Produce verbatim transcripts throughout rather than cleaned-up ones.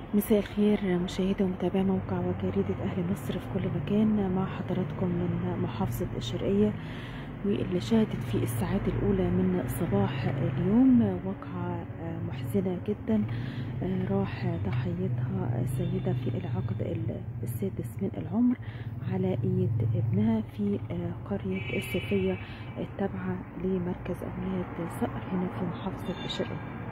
مساء الخير مشاهدي ومتابعي موقع وجريدة أهل مصر في كل مكان، مع حضراتكم من محافظة الشرقية، واللي شهدت في الساعات الأولى من صباح اليوم واقعة محزنة جدا راح ضحيتها سيدة في العقد السادس من العمر على ايد ابنها في قرية الصوفية التابعة لمركز أولاد صقر هنا في محافظة الشرقية.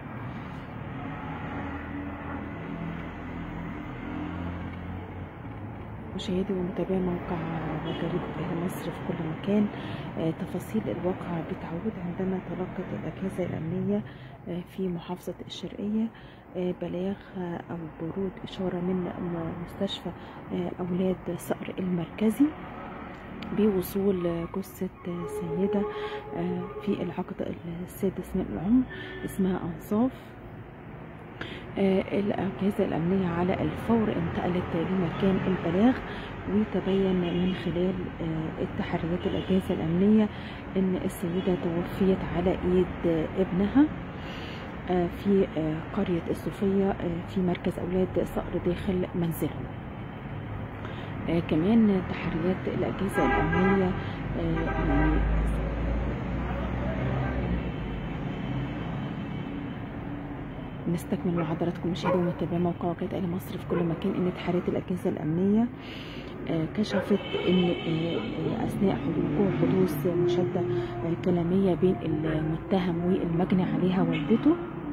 مشاهدي ومتابعي موقع وجريدة أهل مصر في كل مكان، آه تفاصيل الواقعة بتعود عندما تلقت الأجهزة الأمنية آه في محافظة الشرقية آه بلاغ آه أو برود إشارة من مستشفى آه أولاد صقر المركزي بوصول جثة سيدة آه في العقد السادس من العمر اسمها أنصاف. الأجهزة الأمنية على الفور انتقلت لمكان البلاغ، وتبين من خلال التحريات الأجهزة الأمنية أن السيدة توفيت على إيد ابنها في قرية الصوفية في مركز أولاد صقر داخل منزلهم. كمان تحريات الأجهزة الأمنية يعني نستكمل مع حضراتكم مشاهدي ومتابعي موقع وجريدة أهل مصر في كل مكان ان تحريات الاجهزه الامنيه كشفت ان اثناء وقوع حدوث مشاده كلاميه بين المتهم والمجني عليها والدته،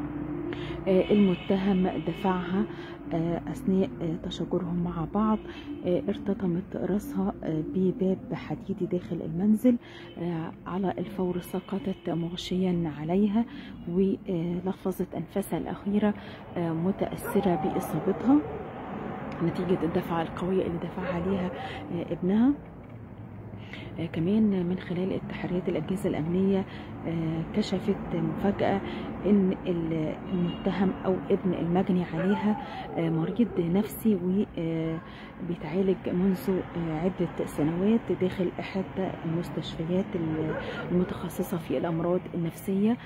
المتهم دفعها اثناء تشاجرهم مع بعض، ارتطمت راسها بباب حديدي داخل المنزل، على الفور سقطت مغشيا عليها ولفظت انفاسها الاخيره متاثره باصابتها نتيجه الدفعه القويه اللي دفعها عليها ابنها. آه كمان من خلال التحريات الأجهزة الأمنية آه كشفت مفاجأة إن المتهم أو ابن المجني عليها آه مريض نفسي وبيتعالج منذ عدة سنوات داخل إحدى المستشفيات المتخصصة في الأمراض النفسية،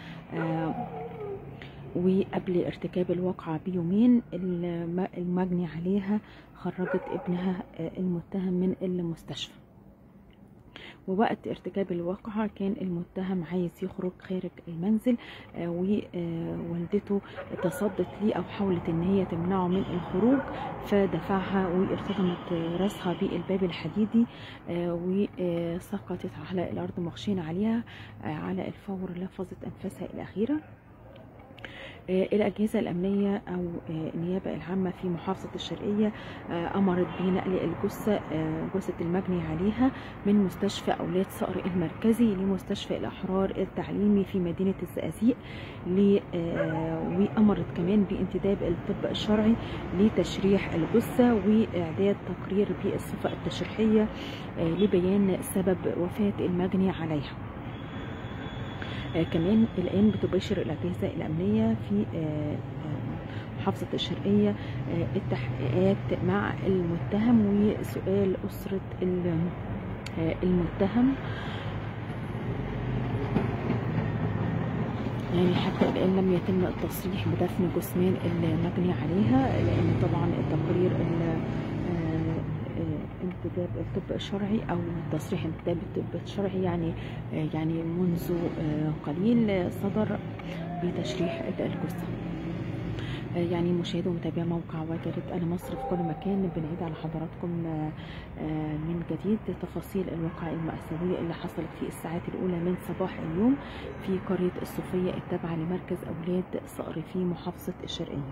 وقبل ارتكاب الواقعة بيومين المجني عليها خرجت ابنها المتهم من المستشفى. ووقت ارتكاب الواقعة كان المتهم عايز يخرج خارج المنزل، آه ووالدته تصدت ليه او حاولت ان هي تمنعه من الخروج، فدفعها وارتطمت راسها بالباب الحديدي آه وسقطت على الارض مغشين عليها آه على الفور لفظت انفاسها الاخيرة. الأجهزة الأمنية أو النيابة العامة في محافظة الشرقية أمرت بنقل الجثة جثة المجني عليها من مستشفى أولاد صقر المركزي لمستشفى الأحرار التعليمي في مدينة الزقازيق، وأمرت كمان بانتداب الطب الشرعي لتشريح الجثة وإعداد تقرير بالصفة التشريحية لبيان سبب وفاة المجني عليها. آه كمان الآن بتباشر الأجهزة الأمنية في آه آه محافظة الشرقية آه التحقيقات مع المتهم وسؤال أسرة آه المتهم، يعني حتى الآن لم يتم التصريح بدفن جثمان المجني عليها، لأن طبعا التقرير انتداب الطب الشرعي او تصريح انتداب الطب الشرعي يعني يعني منذ قليل صدر بتشريح الجثه. يعني مشاهدي ومتابعي موقع وجريدة أهل مصر في كل مكان، بنعيد على حضراتكم من جديد تفاصيل الواقعة المأساوية اللي حصلت في الساعات الأولى من صباح اليوم في قرية الصوفية التابعة لمركز أولاد صقر في محافظة الشرقية.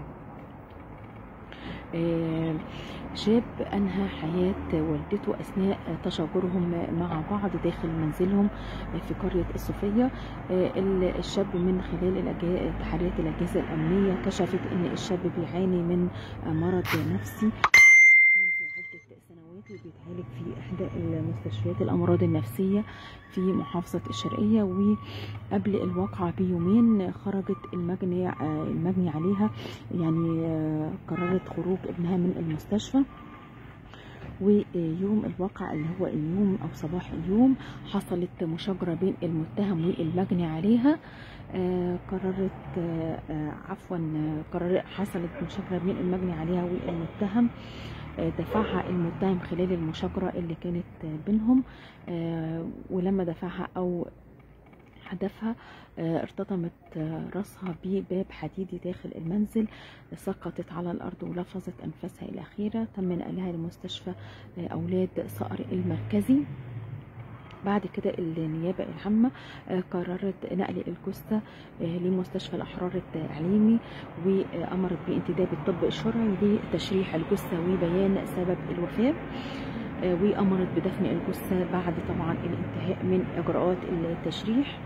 شاب أنهى حياة والدته أثناء تشاجرهم مع بعض داخل منزلهم في قرية الصوفية. الشاب من خلال تحريات الأجهزة الأمنية كشفت أن الشاب بيعاني من مرض نفسي منذ عدة سنوات وبيتعالج في إحدى المستشفيات الأمراض النفسية في محافظة الشرقية. وقبل الواقعة بيومين خرجت المجني المجني عليها، يعني قررت خروج ابنها من المستشفى، ويوم الواقع اللي هو اليوم او صباح اليوم حصلت مشاجرة بين المتهم والمجني عليها. آه قررت آه آه عفوا قررت حصلت مشاجرة بين المجني عليها والمتهم. آه دفعها المتهم خلال المشاجرة اللي كانت بينهم، آه ولما دفعها او هدفها آه ارتطمت آه راسها بباب حديدي داخل المنزل، سقطت على الارض ولفظت انفاسها الاخيره. تم نقلها لمستشفى آه اولاد صقر المركزي. بعد كده النيابه العامه آه قررت نقل الجثه آه لمستشفى الاحرار التعليمي، وامرت بانتداب الطب الشرعي لتشريح الجثه وبيان سبب الوفاه، آه وامرت بدفن الجثه بعد طبعا الانتهاء من اجراءات التشريح.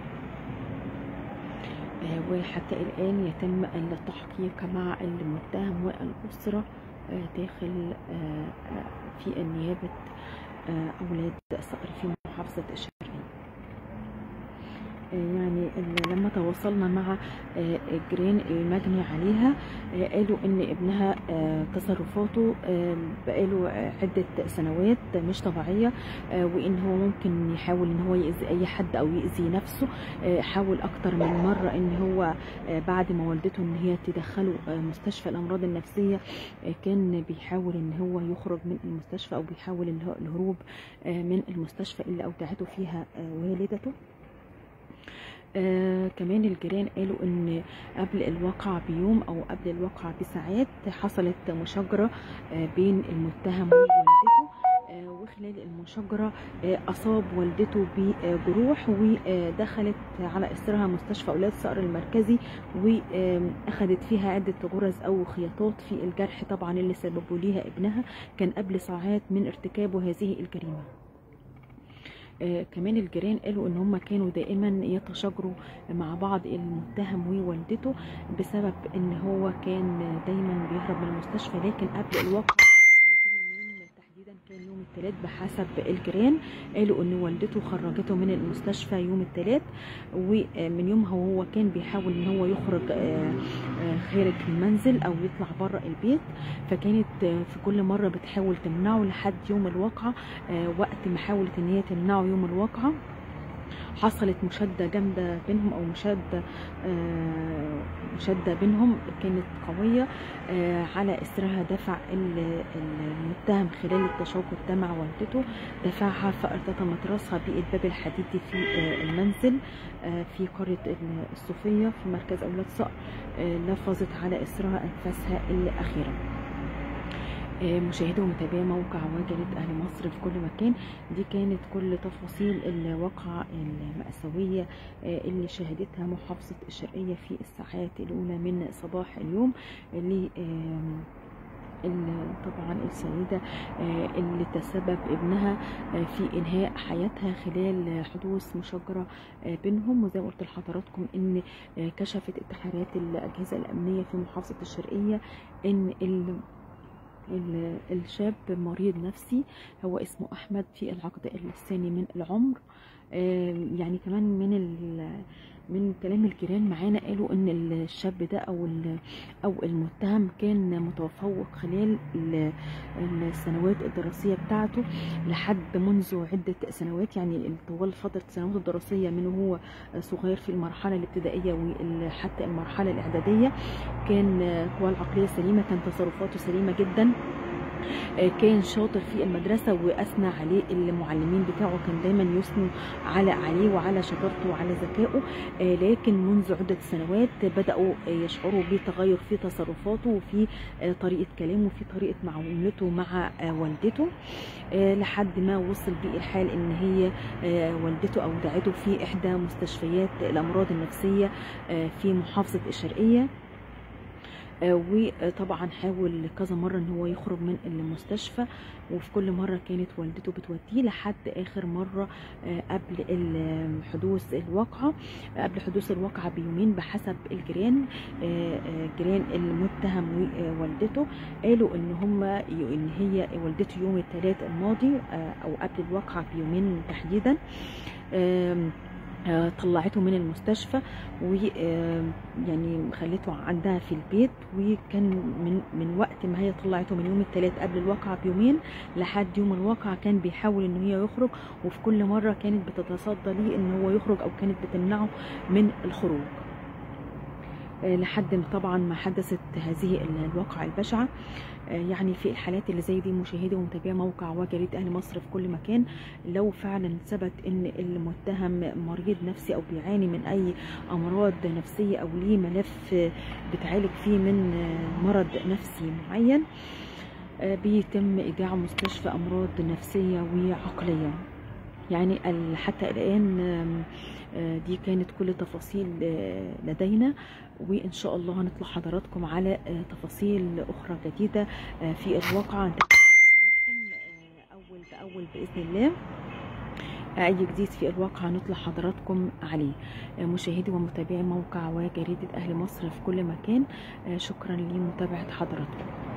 وحتى الآن يتم التحقيق مع المتهم والأسرة داخل في نيابة أولاد صقر في محافظة الشرقية. يعني لما تواصلنا مع جيران المجني عليها قالوا ان ابنها تصرفاته بقاله عدة سنوات مش طبيعية، وان هو ممكن يحاول ان هو يأذي اي حد او يأذي نفسه. حاول اكتر من مرة ان هو بعد ما والدته ان هي تدخله مستشفى الامراض النفسية كان بيحاول ان هو يخرج من المستشفى او بيحاول الهروب من المستشفى اللي اودعته فيها والدته. آه كمان الجيران قالوا ان قبل الواقعة بيوم او قبل الواقعة بساعات حصلت مشاجرة آه بين المتهم ووالدته، آه وخلال المشاجرة آه اصاب والدته بجروح ودخلت على اثرها مستشفى اولاد صقر المركزي، واخدت فيها عدة غرز او خياطات في الجرح طبعا اللي سببوا ليها ابنها كان قبل ساعات من ارتكابه هذه الجريمة. آه كمان الجيران قالوا ان هم كانوا دائما يتشاجروا مع بعض المتهم ووالدته بسبب ان هو كان دايما بيهرب من المستشفى، لكن قبل الواقع بيومين تحديدا كان يوم الثلاث بحسب الجيران قالوا ان والدته خرجته من المستشفى يوم الثلاث، ومن يومها وهو كان بيحاول ان هو يخرج آه آه خارج المنزل او يطلع بره البيت، فكانت في كل مرة بتحاول تمنعه لحد يوم الواقعة. وقت ما حاولت ان هي تمنعه يوم الواقعة حصلت مشادة جامدة بينهم او مشادة مشادة بينهم كانت قوية، على اثرها دفع المتهم خلال التشاجر ده مع والدته دفعها فارتطمت راسها بالباب الحديدي في المنزل في قرية الصوفية في مركز اولاد صقر، لفظت على اثرها انفاسها الاخيرة. مشاهدي ومتابعي موقع وجريدة أهل مصر في كل مكان، دي كانت كل تفاصيل الواقعة المأساوية اللي شهدتها محافظة الشرقية في الساعات الأولى من صباح اليوم، اللي طبعا السيدة اللي تسبب ابنها في انهاء حياتها خلال حدوث مشاجرة بينهم. وزي ما قلت لحضراتكم ان كشفت اتحادات الأجهزة الأمنية في محافظة الشرقية ان الشاب مريض نفسي هو اسمه احمد في العقد الثاني من العمر. يعني كمان من من كلام الجيران معانا قالوا ان الشاب ده او او المتهم كان متفوق خلال السنوات الدراسيه بتاعته لحد منذ عده سنوات، يعني طوال فتره السنوات الدراسيه من هو صغير في المرحله الابتدائيه وحتى المرحله الاعداديه كان قواه العقليه سليمه، كان تصرفاته سليمه جدا، كان شاطر في المدرسة وأثنى عليه المعلمين بتاعه، كان دايما يثنوا على عليه وعلى شطارته وعلى ذكائه، لكن منذ عدة سنوات بدأوا يشعروا بتغير في تصرفاته وفي طريقة كلامه وفي طريقة معاملته مع والدته، لحد ما وصل بيه الحال ان هي والدته أودعته في إحدى مستشفيات الأمراض النفسية في محافظة الشرقية. وطبعا حاول كذا مرة ان هو يخرج من المستشفى، وفي كل مرة كانت والدته بتوديه لحد اخر مرة قبل حدوث الواقعة قبل حدوث الواقعة بيومين بحسب الجيران. جيران المتهم ووالدته قالوا ان هم ان هي والدته يوم الثلاث الماضي او قبل الواقعة بيومين تحديدا طلعته من المستشفى ويعني خليته عندها في البيت، وكان من من وقت ما هي طلعته من يوم الثلاث قبل الواقعة بيومين لحد يوم الواقعة كان بيحاول ان هي يخرج، وفي كل مرة كانت بتتصدى ليه ان هو يخرج او كانت بتمنعه من الخروج، لحد طبعا ما حدثت هذه الواقعة البشعة. يعني في الحالات اللي زي دي مشاهدي ومتابعي موقع وجريدة أهل مصر في كل مكان، لو فعلا ثبت ان المتهم مريض نفسي او بيعاني من اي امراض نفسية او ليه ملف بتعالج فيه من مرض نفسي معين، بيتم ايداعه مستشفى امراض نفسية وعقلية. يعني حتى الآن دي كانت كل تفاصيل لدينا، وإن شاء الله هنطلع حضراتكم على تفاصيل أخرى جديدة في الواقعة هنتابع حضراتكم أول بأول بإذن الله. أي جديد في الواقع هنطلع حضراتكم عليه. مشاهدي ومتابعي موقع وجريدة أهل مصر في كل مكان، شكرا لمتابعة حضراتكم.